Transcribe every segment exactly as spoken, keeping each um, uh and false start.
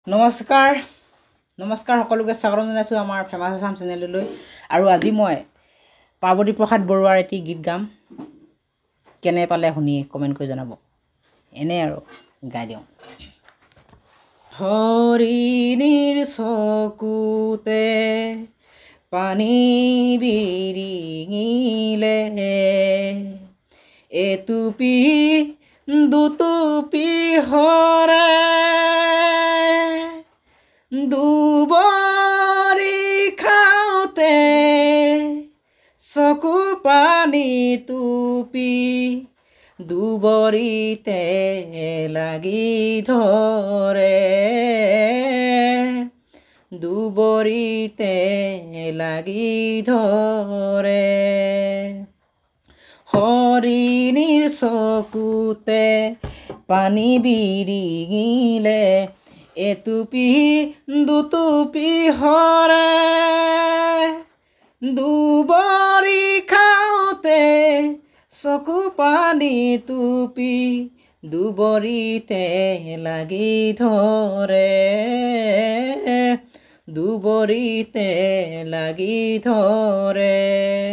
নমস্কাৰ নমস্কাৰ সকলোকে স্বাগতম জনাইছোঁ আমাৰ ফেমাছ আছাম চেনেললৈ। আৰু আজি মই পাৰ্বতী প্ৰসাদ বৰুৱাৰ এটি গীত গাম। কেনে পালে শুনি কমেণ্ট কৰি জনাব। এনে আৰু গাই দিওঁ। হৰিণীৰ চকুতে পানী বিৰিঙিলে, এটুপি দুটুপি হৰে, দুবৰি খাওঁতে চকু পানী টুপি, দুবৰিতে লাগি ধৰে, দুবৰিতে লাগি ধৰে। হৰিণীৰ চকুতে পানী বিৰিঙিলে, এটুপি দুটুপি হৰে, দুবৰি খাওঁতে চকু পানী টুপি, দুবৰিতে লাগি ধৰে, দুবৰিতে লাগি ধৰে।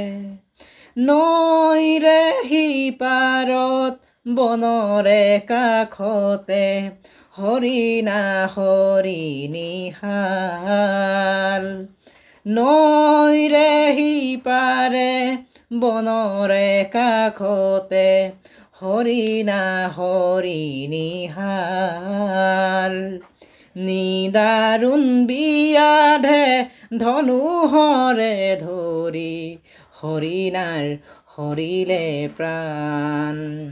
নৈৰে সিপাৰত বনৰে কাষতে, হৰিণা হৰিণী হাল, নৈৰে সিপাৰে বনৰে কাষতে, হৰিণা হৰিণী হাল। নিদাৰুণ বিয়াধে ধনুহৰে ধৰি, হৰিণাৰ হৰিলে প্ৰাণ,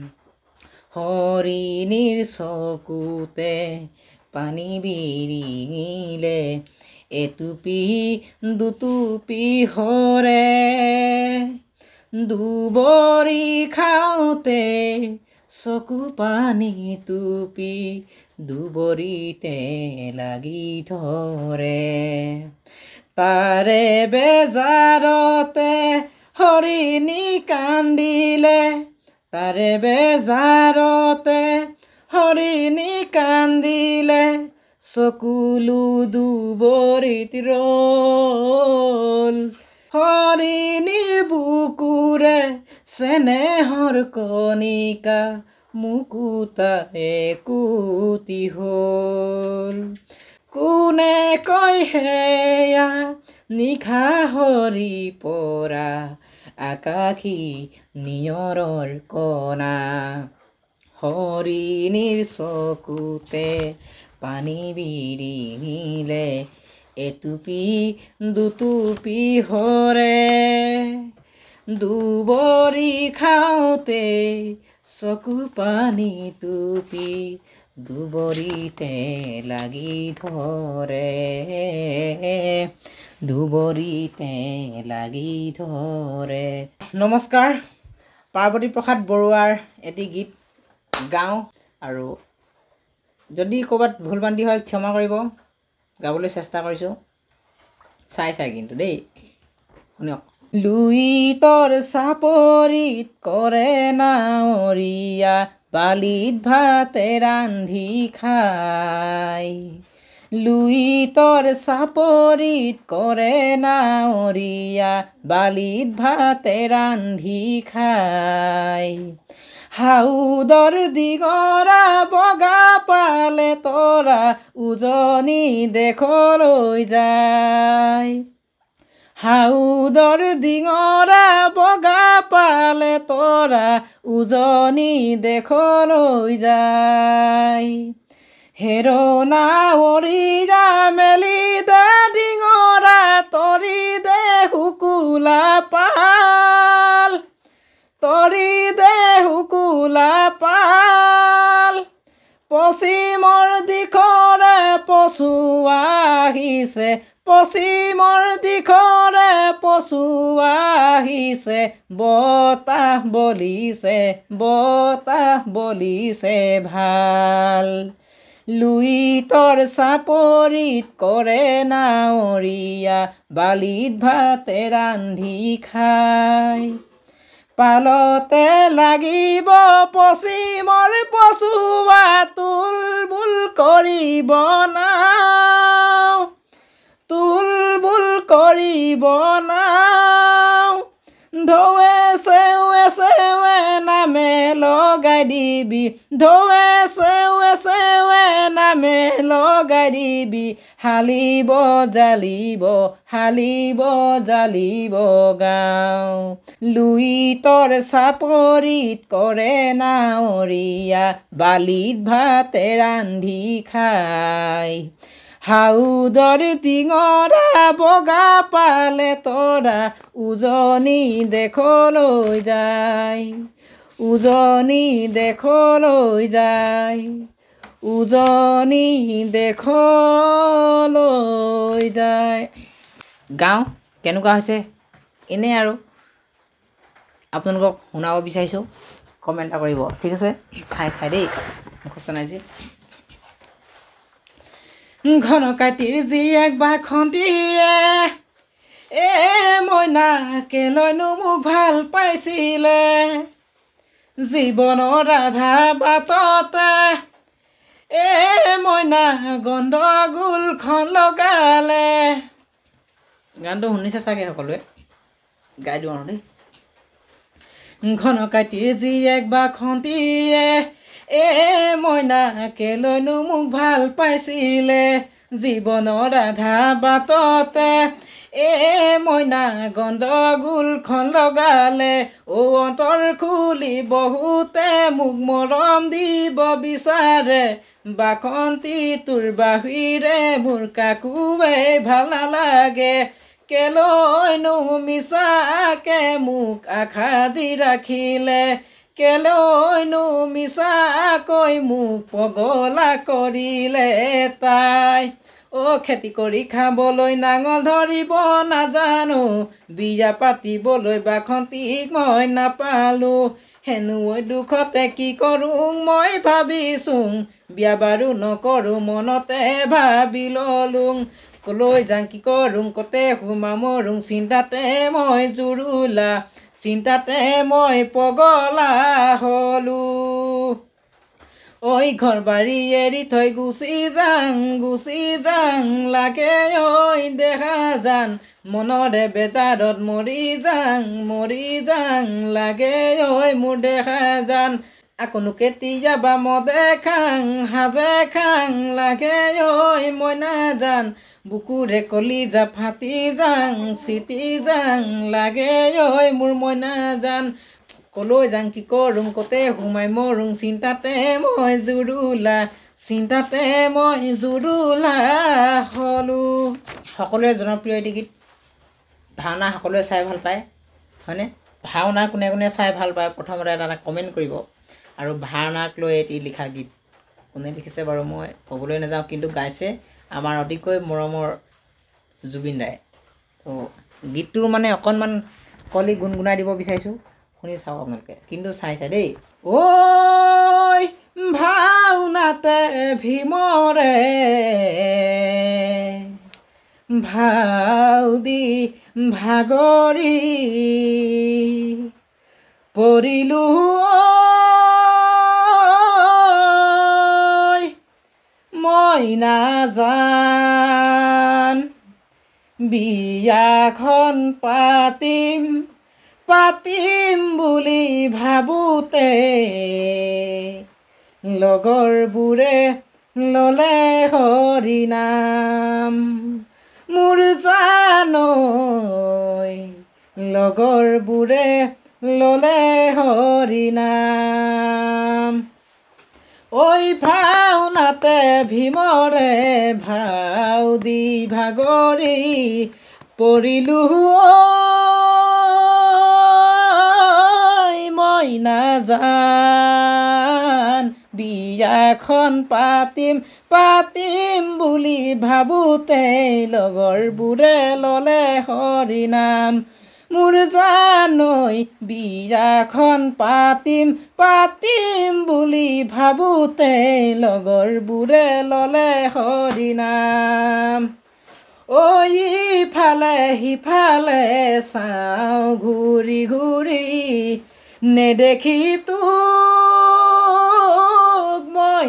হৰিণীৰ চকুতে পানী বিৰিঙিলে, এটুপি দুটুপি হৰে, দুবৰি খাওঁতে চকু পানী টুপি, দুবৰিতে লাগি ধৰে। তাৰে বেজাৰতে হৰিণী কান্দিলে, তাৰে বেজাৰতে হৰিণী কান্দিলে, চকুলো দুবৰিত ৰল, হৰিণীৰ বুকুৰে চেনেহৰ কণিকা, মুকুতা একোটি হ'ল। কোনে কয় সেয়া নিশা হৰি পৰা, আকাশী নিয়ৰৰ কণা, হৰিণীৰ চকুতে পানী বিৰিঙিলে, এটুপি দুটুপি হৰে, দুবৰি খাওঁতে চকু পানী টুপি, দুবৰিতে লাগি ধৰে, দুবৰিতে লাগি ধৰে। নমস্কাৰ, পাৰ্বতী প্ৰসাদ বৰুৱাৰ এটি গীত গাওঁ, আৰু যদি ক'ৰবাত ভুল ভ্ৰান্তি হয় ক্ষমা কৰিব, গাবলৈ চেষ্টা কৰিছোঁ। চাই চাই কিন্তু দেই, শুনক। লুইতৰ চাপৰিত কৰে নাৱৰীয়া, বালিত ভাতে ৰান্ধি খায়, লুইতৰ চাপৰিত কৰে নাৱৰীয়া, বালিত ভাতে ৰান্ধি খায়। হাউদৰ দিগৰা বগা পালে তৰা, উজনি দেশলৈ যায়, হাউদৰ দিঙৰা বগা পালে তৰা, উজনি দেশলৈ যায়। হেৰ নাৱৰীয়া মেলি দে ডিঙৰা, তৰি দে শুকুলা পাল, তৰি দে শুকুলা পাল। পশ্চিমৰ দিশৰে পছুৱা আহিছে, পশ্চিমৰ দিশৰে পছুৱা আহিছে, বতাহ বলিছে, বতাহ বলিছে ভাল। লুইতৰ চাপৰিত কৰে নাৱৰীয়া, বালিত ভাতে ৰান্ধি খায়, পালতে লাগিব পশ্চিমৰ পচুৱা তুলবুল কৰিব নাও তুলবুল কৰিব নাও ঢৌৱে চেৱে চেৱে নামে লগাই দিবি ঢৌৱে চেৱে চেৱে নামে লগাই দিবি হালিব জালিব হালিব জালিব গাঁও লুইতৰ চাপৰিত কৰে নাৱৰীয়া বালিত ভাতে ৰান্ধি খাই হাউদৰ টিঙৰা বগা পালে তৰা উজনি দেশলৈ যায় উজনি দেশলৈ যায় উজনি দেশলৈ যায় গাঁও কেনেকুৱা হৈছে এনে আৰু আপোনালোকক শুনাব বিচাৰিছোঁ কমেণ্ট এটা কৰিব ঠিক আছে চাই চাই দেই মুখস্থ নাই যে ঘন কাটিৰ জীয়েক বাখন্তীয়ে এ মইনা কেলৈনো মোক ভাল পাইছিলে জীৱনৰ ৰাধা বাটতে এ মইনা গণ্ডগোলখন লগালে গানটো শুনিছে চাগে সকলোৱে গাই দিওঁ আৰু দেই ঘন কাটিৰ জীয়েক বাখন্তীয়ে এ মইনা কেলৈনো মোক ভাল পাইছিলে জীৱনৰ ৰাধা বাটতে এ মইনা গণ্ডগোলখন লগালে ঔ অন্তৰ খুলি বহুতে মোক মৰম দিব বিচাৰে বাখন্তি তোৰ বাহিৰে মোৰ কাকোৱেই ভাল নালাগে কেলৈনো মিছাকে মোক আশা দি ৰাখিলে কেলৈনো মিছাকৈ মোক পগলা কৰিলে তাই অ খেতি কৰি খাবলৈ নাঙল ধৰিব নাজানো বিয়া পাতিবলৈ বাখন্তীক মই নাপালোঁ হেনো দুখতে কি কৰোঁ মই ভাবিছোঁ বিয়া বাৰু নকৰোঁ মনতে ভাবি ল'লোঁ কলৈ যাং কি কৰোঁ কতে সোমাম মৰোঁ চিন্তাতে মই জুৰুলা চিন্তাতে মই পগলা হলোঁ ঐ ঘৰ বাৰী এৰি থৈ গুচি যাং গুচি যাং লাগে ঐ দেখা যান মনৰে বেজাৰত মৰি যাং মৰি যাং লাগে ঐ মোৰ দেখা যান আকনো কেতিয়াবা মদে খাং সাজে খাং লাগে ঐ মই নাজান বুকুৰে কলিজা ফাটি যাং চিটি যাং লাগে ঐ মোৰ মই নাজান কলৈ যাং কি কৰোঁ কতে সোমাই মৰোঁ চিন্তাতে মই জুৰুলা চিন্তাতে মই জুৰুলা হলোঁ সকলোৱে জনপ্ৰিয় এটি গীত ভাওনা সকলোৱে চাই ভাল পায় হয়নে ভাওনা কোনে কোনে চাই ভাল পায় প্ৰথমতে এটা কমেণ্ট কৰিব আৰু ভাওনাক লৈ এটি লিখা গীত কোনে লিখিছে বাৰু মই ক'বলৈ নাযাওঁ কিন্তু গাইছে আমাৰ অতিকৈ মৰমৰ জুবিন দাই তো গীতটোৰ মানে অকণমান কলি গুণগুণাই দিব বিচাৰিছোঁ শুনি চাওক আপোনালোকে কিন্তু চাই চাই দেই ঐ ভাওনাতে ভীমৰে ভাও দি ভাগৰি পৰিলোঁ মই নাজান বিয়াখন পাতিম পাতিম বুলি ভাবোতে লগৰবোৰে ল'লে হৰি নাম মোৰ জানৈ লগৰবোৰে ল'লে হৰি নাম ঐ ভাওনাতে ভীমৰে ভাও দি ভাগৰি পৰিলোঁ মই নাজান বিয়াখন পাতিম পাতিম বুলি ভাবোতে লগৰবোৰে ল'লে হৰি নাম মোৰ জানৈ বিয়াখন পাতিম পাতিম বুলি ভাবোতে লগৰবোৰে ল'লে হৰি নাম ঐ ইফালে সিফালে চাওঁ ঘূৰি ঘূৰি নেদেখি তোক মই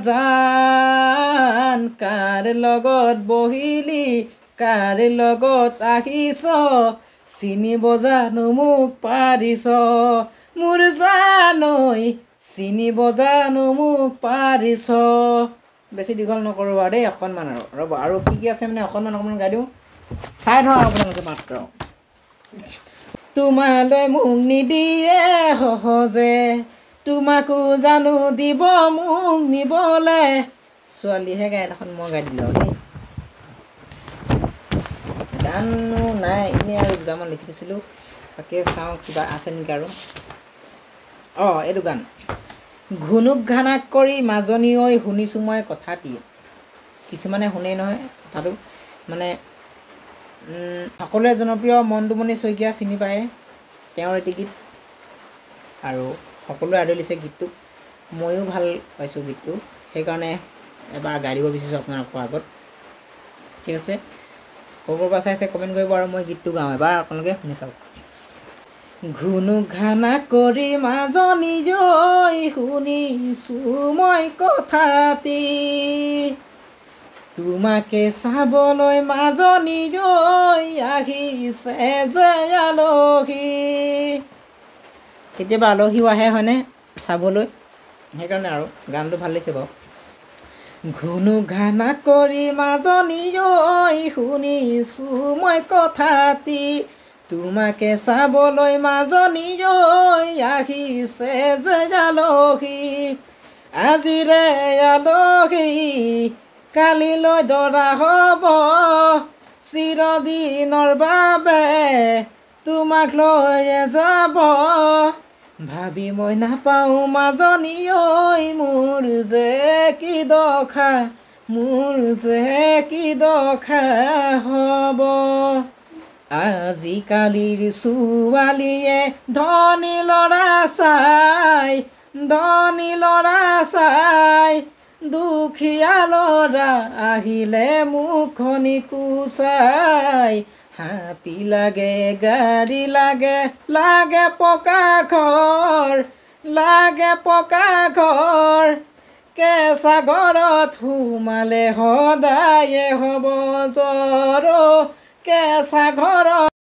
নাজান কাৰ লগত বহিলি কাৰ লগত আহিছ চিনিব জানো মোক পাৰিছ মোৰ জানৈ চিনিব জানো মোক পাৰিছ বেছি দীঘল নকৰোঁ আৰু দেই অকণমান আৰু ৰ'ব আৰু কি কি আছে মানে অকণমান অকণমান গাই দিওঁ চাই থওঁ আপোনালোকে মাত্ৰ তোমালৈ মোক নিদিয়ে সহজে তোমাকো জানো দিব মোক নিবলে ছোৱালীহে গাই এখন মই গাই দিলোঁ দেই গানো নাই এনেই আৰু দুটামান লিখি দিছিলোঁ তাকে চাওঁ কিবা আছে নেকি আৰু অঁ এইটো গান ঘুনুক ঘানাক কৰি মাজনী ঐ শুনিছোঁ মই কথাটি কিছুমানে শুনেই নহয় কথাটো মানে সকলোৱে জনপ্ৰিয় মণ্টুমণি শইকীয়া চিনি পায় তেওঁৰ এটি গীত আৰু সকলোৱে আদৰিছে গীতটোক ময়ো ভাল পাইছোঁ গীতটো সেইকাৰণে এবাৰ গাই দিব বিচাৰিছোঁ আপোনালোকৰ আগত ঠিক আছে ক'ৰ ক'ৰ পৰা চাইছে কমেণ্ট কৰিব আৰু মই গীতটো গাওঁ এবাৰ আপোনালোকে শুনি চাওক ঘুনুক ঘানাক কৰি মাজনী ঐ শুনিছোঁ মই কথাটি তোমাকে চাবলৈ মাজনী ঐ আহিছে যে আলহী কেতিয়াবা আলহীও আহে হয়নে চাবলৈ সেইকাৰণে আৰু গানটো ভাল লাগিছে বাৰু ঘুনুক ঘানাক কৰি মাজনী ঐ শুনিছোঁ মই কথাটি তোমাকে চাবলৈ মাজনী ঐ আহিছে যে আলহী আজিৰে আলহী কালিলৈ দৰা হ'ব চিৰদিনৰ বাবে তোমাক লৈয়ে যাব ভাবি মই নাপাওঁ মাজনী ঐ মোৰ যে কি দশা মোৰ যে কি দশা হ'ব আজিকালিৰ ছোৱালীয়ে ধনী ল'ৰা চাই ধনী ল'ৰা চাই দুখীয়া ল'ৰা আহিলে মুখনি কুচাই হাতী লাগে গাড়ী লাগে লাগে পকা ঘৰ লাগে পকা ঘৰ কেঁচা ঘৰত সোমালে সদায়ে হ'ব জ্বৰ কেঁচা ঘৰত